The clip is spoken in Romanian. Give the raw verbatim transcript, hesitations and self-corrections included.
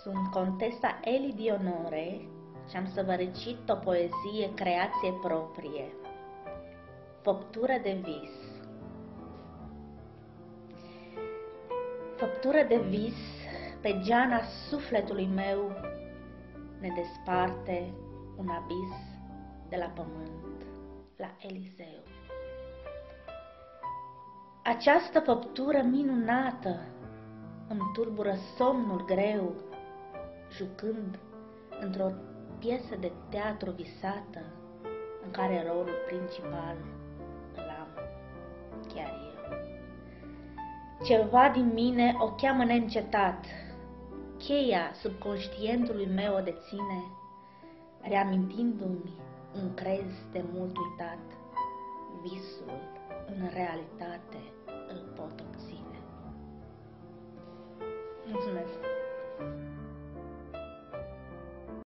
Sunt contesa Eli Dionore și am să vă recit o poezie creație proprie. Făptură de vis. Făptură de vis, pe geana sufletului meu ne desparte un abis de la pământ la Eliseu. Această făptură minunată îmi tulbură somnul greu, jucând într-o piesă de teatru visată, în care rolul principal îl am chiar eu. Ceva din mine o cheamă neîncetat, cheia subconștientului meu o deține, reamintindu-mi un crez de mult uitat, visul în realitate îl pot obține. Mulțumesc!